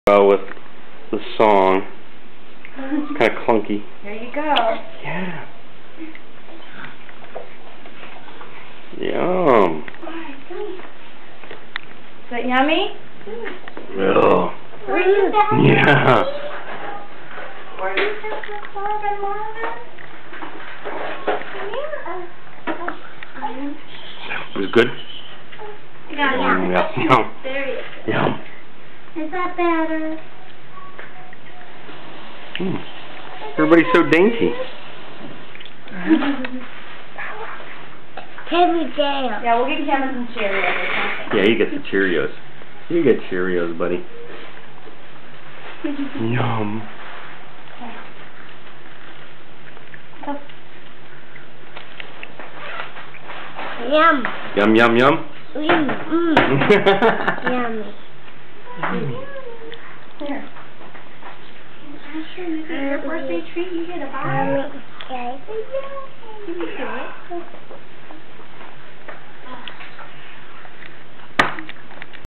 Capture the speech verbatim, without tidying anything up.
Well, with the song. It's kind of clunky. There you go. Yeah. Yum. Is that yummy? Oh. Were you down? Yeah. Were you down for carbon water? It was good? Yeah. Yum, yum, yum. There you go. Yum. Is that better? Mm. Everybody's so dainty. Take me down. Yeah, we'll get Kevin some Cheerios or something. Yeah, you get the Cheerios. You get Cheerios, buddy. Yum. Oh. Yum. Yum, yum, yum. Mm, mm. Yummy. Yummy. Here. Your birthday treat, you get a bottle. Okay. You can do it.